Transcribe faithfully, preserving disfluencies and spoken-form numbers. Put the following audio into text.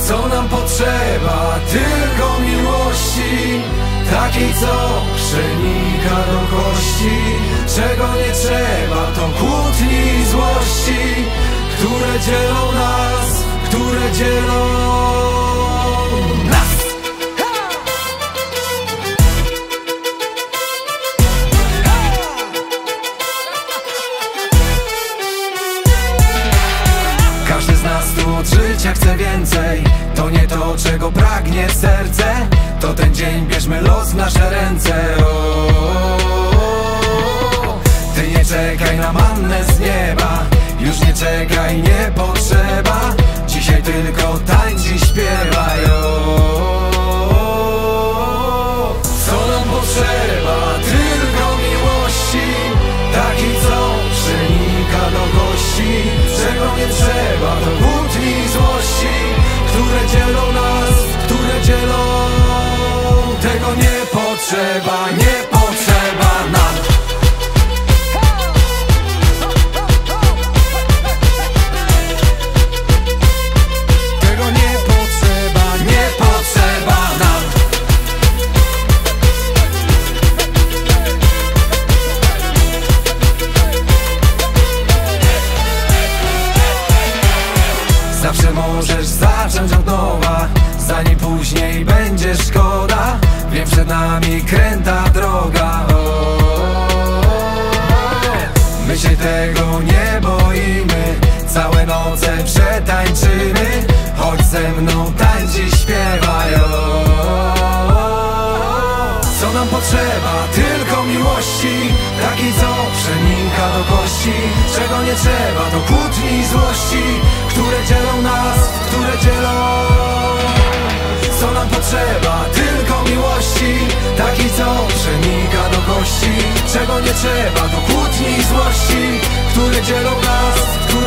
Co nam potrzeba? Tylko miłości, takiej co przenika do kości. Czego nie trzeba to kłótni i złości, które dzielą nas, które dzielą nas. Każdy z nas tu od życia chce więcej. To nie to, czego pragnie serce. To ten dzień, bierzmy los w nasze ręce. O, ty nie czekaj na mannę z nieba, już nie czekaj, nie potrzeba. Dzisiaj tylko tańcz i śpiewaj. O, co nam potrzeba? Tylko miłości, takiej co przenika do kości. Czego nie trzeba to kłótni i złości, które dzielą nas, które dzielą. Tego nie potrzeba, nie potrzeba nam. Tego nie potrzeba, nie potrzeba nam. Zawsze możesz zacząć od nowa, zanim później będzie szkoda. Wiem, przed nami kręta droga. O, my się tego nie boimy, całe noce przetańczymy. Chodź ze mną, tańcz i śpiewaj. O, co nam potrzeba? Tylko miłości, takiej co przenika do kości. Czego nie trzeba to kłótni i złości, które dzielą nas, które dzielą. Co nam potrzeba? Tylko miłości, takiej co przenika do kości. Czego nie trzeba to kłótni i złości, które dzielą nas, które